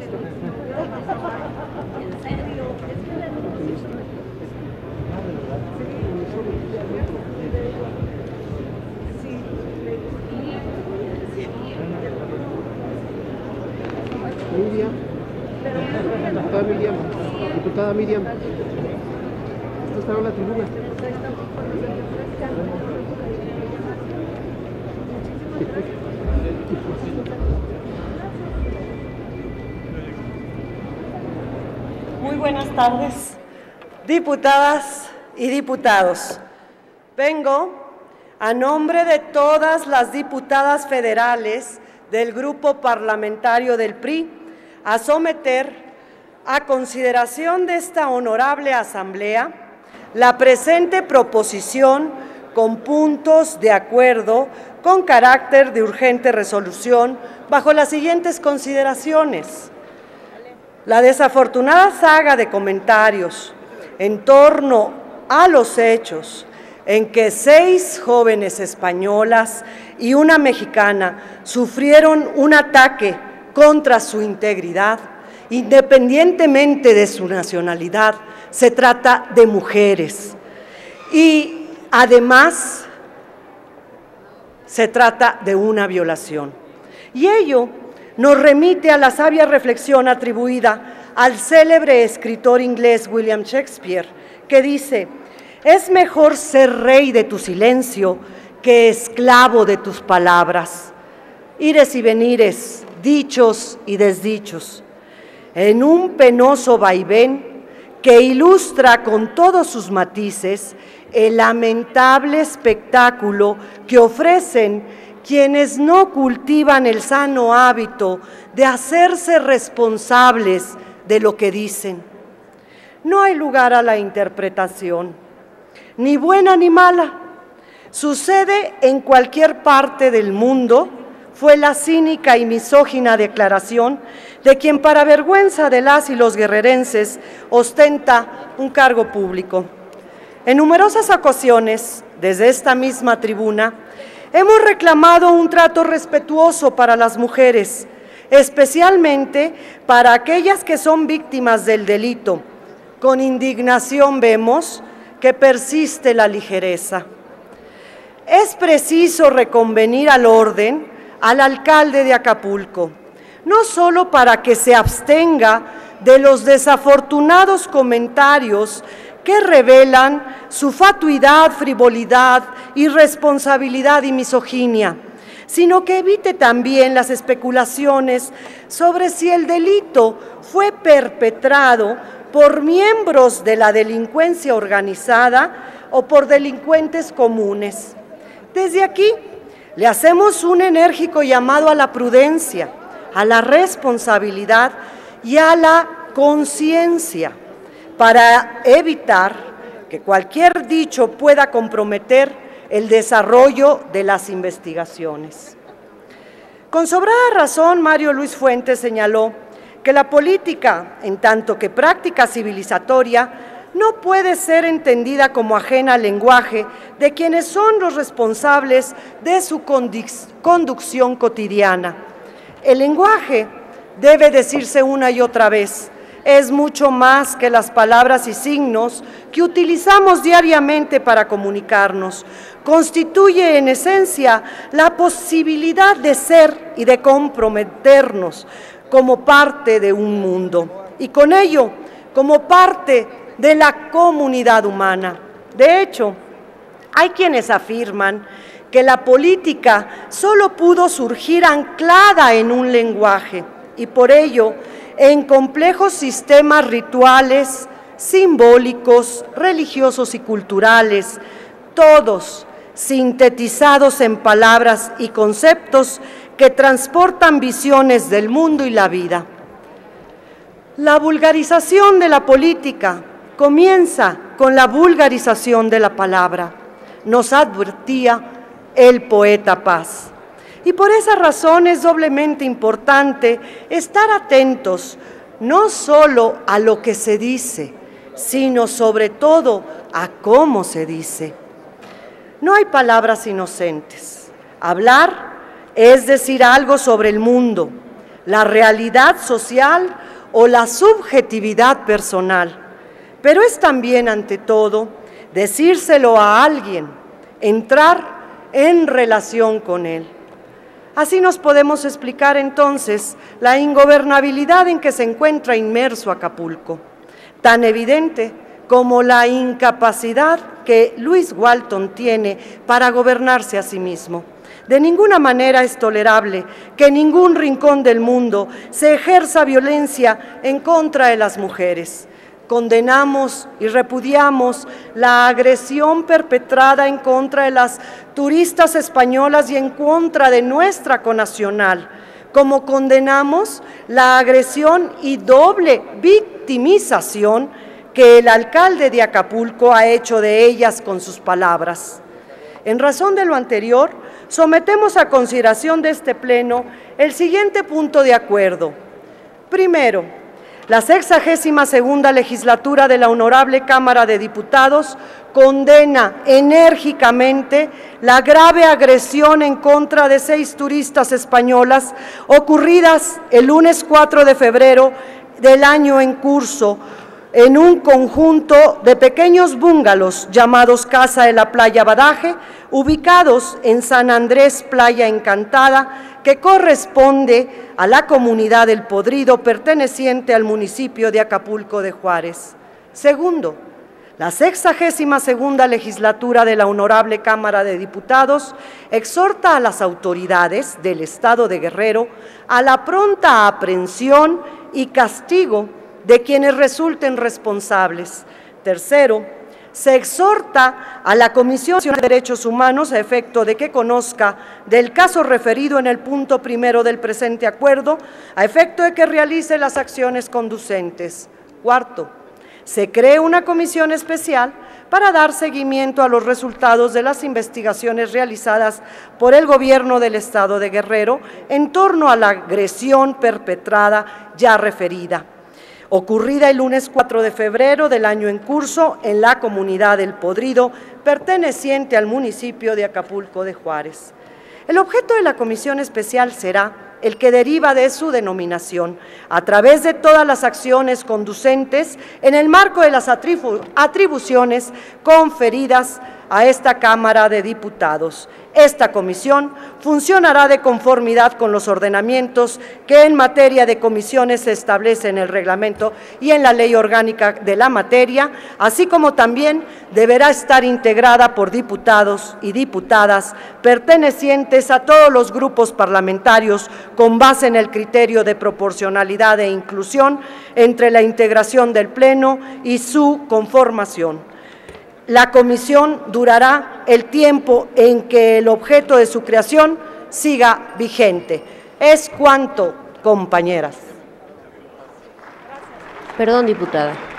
Miriam, diputada Miriam, ¿usted está en la tribuna? Muy buenas tardes, diputadas y diputados. Vengo a nombre de todas las diputadas federales del Grupo Parlamentario del PRI a someter a consideración de esta honorable Asamblea la presente proposición con puntos de acuerdo con carácter de urgente resolución bajo las siguientes consideraciones. La desafortunada saga de comentarios en torno a los hechos en que 6 jóvenes españolas y una mexicana sufrieron un ataque contra su integridad, independientemente de su nacionalidad. Se trata de mujeres y además se trata de una violación. Y ello nos remite a la sabia reflexión atribuida al célebre escritor inglés William Shakespeare, que dice: es mejor ser rey de tu silencio que esclavo de tus palabras. Ires y venires, dichos y desdichos, en un penoso vaivén que ilustra con todos sus matices el lamentable espectáculo que ofrecen quienes no cultivan el sano hábito de hacerse responsables de lo que dicen. No hay lugar a la interpretación, ni buena ni mala. Sucede en cualquier parte del mundo, fue la cínica y misógina declaración de quien, para vergüenza de las y los guerrerenses, ostenta un cargo público. En numerosas ocasiones, desde esta misma tribuna, hemos reclamado un trato respetuoso para las mujeres, especialmente para aquellas que son víctimas del delito. Con indignación vemos que persiste la ligereza. Es preciso reconvenir al orden al alcalde de Acapulco, no solo para que se abstenga de los desafortunados comentarios que revelan su fatuidad, frivolidad, irresponsabilidad y misoginia, sino que evite también las especulaciones sobre si el delito fue perpetrado por miembros de la delincuencia organizada o por delincuentes comunes. Desde aquí le hacemos un enérgico llamado a la prudencia, a la responsabilidad y a la conciencia para evitar que cualquier dicho pueda comprometer el desarrollo de las investigaciones. Con sobrada razón, Mario Luis Fuentes señaló que la política, en tanto que práctica civilizatoria, no puede ser entendida como ajena al lenguaje de quienes son los responsables de su conducción cotidiana. El lenguaje, debe decirse una y otra vez, es mucho más que las palabras y signos que utilizamos diariamente para comunicarnos. Constituye en esencia la posibilidad de ser y de comprometernos como parte de un mundo y con ello como parte de la comunidad humana. De hecho, hay quienes afirman que la política solo pudo surgir anclada en un lenguaje y por ello en complejos sistemas rituales, simbólicos, religiosos y culturales, todos sintetizados en palabras y conceptos que transportan visiones del mundo y la vida. La vulgarización de la política comienza con la vulgarización de la palabra, nos advertía el poeta Paz. Y por esa razón es doblemente importante estar atentos no solo a lo que se dice, sino sobre todo a cómo se dice. No hay palabras inocentes. Hablar es decir algo sobre el mundo. la realidad social o la subjetividad personal, pero es también, ante todo, decírselo a alguien, entrar en relación con él. Así nos podemos explicar entonces la ingobernabilidad en que se encuentra inmerso Acapulco, tan evidente como la incapacidad que Luis Walton tiene para gobernarse a sí mismo. De ninguna manera es tolerable que en ningún rincón del mundo se ejerza violencia en contra de las mujeres. Condenamos y repudiamos la agresión perpetrada en contra de las turistas españolas y en contra de nuestra connacional, como condenamos la agresión y doble victimización que el alcalde de Acapulco ha hecho de ellas con sus palabras. En razón de lo anterior, sometemos a consideración de este Pleno el siguiente punto de acuerdo. Primero, la 62ª legislatura de la Honorable Cámara de Diputados condena enérgicamente la grave agresión en contra de 6 turistas españolas ocurridas el lunes 4 de febrero del año en curso, en un conjunto de pequeños búngalos llamados Casa de la Playa Badaje, ubicados en San Andrés Playa Encantada, que corresponde a la comunidad del Podrido, perteneciente al municipio de Acapulco de Juárez. Segundo, la 62ª legislatura de la Honorable Cámara de Diputados exhorta a las autoridades del Estado de Guerrero a la pronta aprehensión y castigo de quienes resulten responsables. Tercero, se exhorta a la Comisión de Derechos Humanos a efecto de que conozca del caso referido en el punto primero del presente acuerdo, a efecto de que realice las acciones conducentes. Cuarto, se cree una comisión especial para dar seguimiento a los resultados de las investigaciones realizadas por el Gobierno del Estado de Guerrero en torno a la agresión perpetrada ya referida, ocurrida el lunes 4 de febrero del año en curso en la comunidad del Podrido, perteneciente al municipio de Acapulco de Juárez. El objeto de la comisión especial será el que deriva de su denominación, a través de todas las acciones conducentes en el marco de las atribuciones conferidas a esta Cámara de Diputados. Esta comisión funcionará de conformidad con los ordenamientos que en materia de comisiones se establece en el reglamento y en la ley orgánica de la materia, así como también deberá estar integrada por diputados y diputadas pertenecientes a todos los grupos parlamentarios con base en el criterio de proporcionalidad e inclusión entre la integración del Pleno y su conformación. La comisión durará el tiempo en que el objeto de su creación siga vigente. Es cuanto, compañeras. Perdón, diputada.